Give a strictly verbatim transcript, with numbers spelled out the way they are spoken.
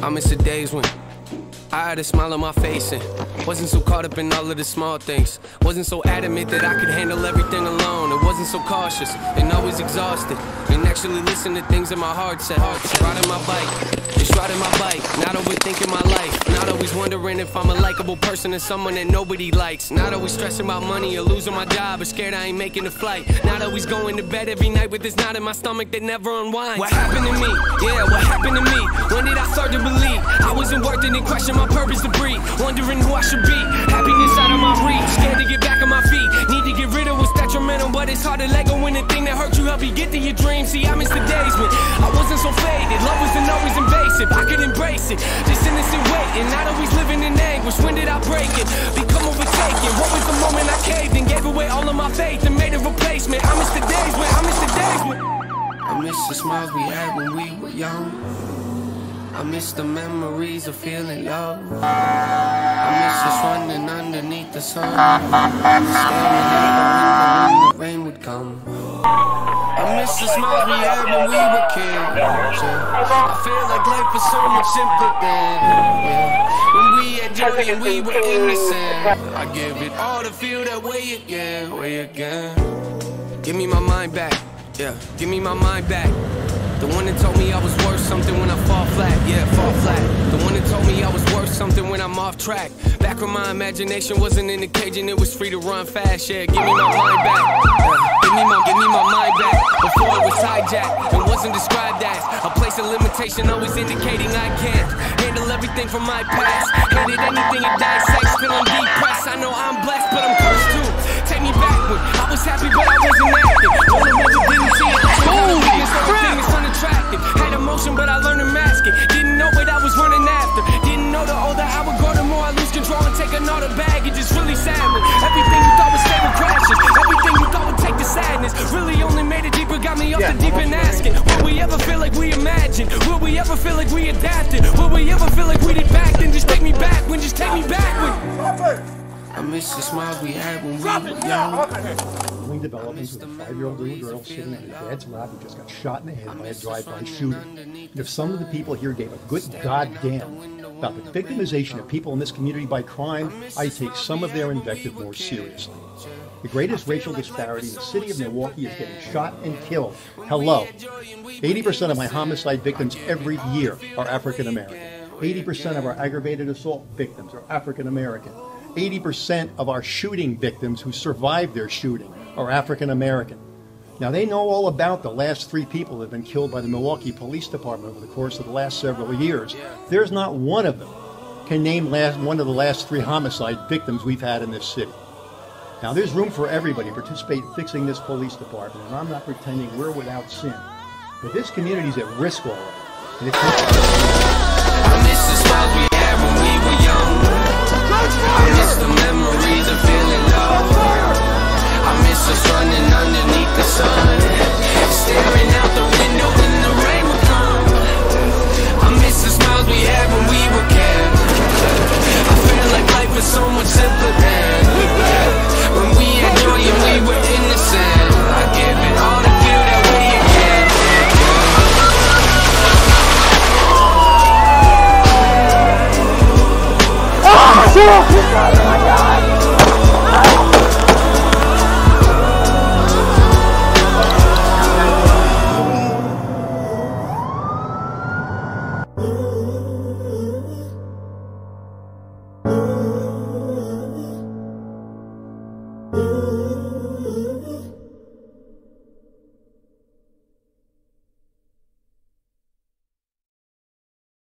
I miss the days when I had a smile on my face and wasn't so caught up in all of the small things. Wasn't so adamant that I could handle everything alone. It wasn't so cautious and always exhausted. And actually listen to things in my heart said. Riding my bike, just riding my bike. Not overthinking my life. Not always wondering if I'm a likable person or someone that nobody likes. Not always stressing about money or losing my job or scared I ain't making the flight. Not always going to bed every night with this knot in my stomach that never unwinds. What happened to me? Yeah, what happened to me? When did I start to believe I wasn't worth it and question my purpose to breathe? Wondering who I should be. Happiness out of my reach. Scared to get back on my feet. Need to get rid of what's detrimental, but it's hard to let go when the thing that hurt you help you get to your dreams. See, I miss the days when I wasn't so faded. Love wasn't always invasive. I could embrace it. Just innocent waiting. Not always living in anguish. When did I break it? Become overtaken. What was the moment I caved and gave away all of my faith and made a replacement? I miss the days when I miss the days when I miss the smiles we had when we were young. I miss the memories of feeling love. I miss us running underneath the sun, staring out the window when the rain would come. I miss the smiles we had when we were kids. I feel like life was so much simpler then. Yeah. When we had joy and we were innocent. I give it all to feel that way again, way again. Give me my mind back, yeah. Give me my mind back. The one that told me I was worth something when I fall flat, yeah, fall flat. The one that told me I was worth something when I'm off track. Back when my imagination wasn't in the cage and it was free to run fast, yeah. Give me my mind back, yeah. Give me my, give me my mind back. Before it was hijacked and wasn't described as a place of limitation, always indicating I can't handle everything from my past. Hated anything it dissects, feeling depressed. I know I'm blessed, but I'm cursed too. Take me back when I was happy, but I wasn't acting. All the ones that didn't see it. Holy crap! Unattractive. Had emotion, but I learned to mask it. Didn't know what I was running after. Didn't know the older I would go, the more I lose control and take another baggage. It's really sad when everything you thought was stable crashes. Everything you thought would take the sadness really only made it deeper. Got me off yeah, the deep end asking, will we ever feel like we imagined? Will we ever feel like we adapted? Will we ever feel like we did back then? Just take me back when, just take me back when. I miss the smiles we had when we were young. Developments with a five-year-old little girl sitting in her dad's lap who just got shot in the head by a drive-by shooting. And if some of the people here gave a good goddamn about the victimization of people in this community by crime, I take some of their invective more seriously. The greatest racial disparity in the city of Milwaukee is getting shot and killed. Hello. eighty percent of my homicide victims every year are African American. eighty percent of our aggravated assault victims are African American. eighty percent of our shooting victims who survived their shooting are African American. Now they know all about the last three people that have been killed by the Milwaukee Police Department over the course of the last several years. There's not one of them can name last, one of the last three homicide victims we've had in this city. Now there's room for everybody to participate in fixing this police department, and I'm not pretending we're without sin. But this community's at risk already. And it's I miss the smiles we had when we were young. I miss the memories of feeling love. I miss us running underneath the sun, staring out the window when the rain would come. I miss the smiles we had when we were kids. I feel like life was so much simpler then. When we had joy and we were innocent. I give it all to feel that way again. Oh,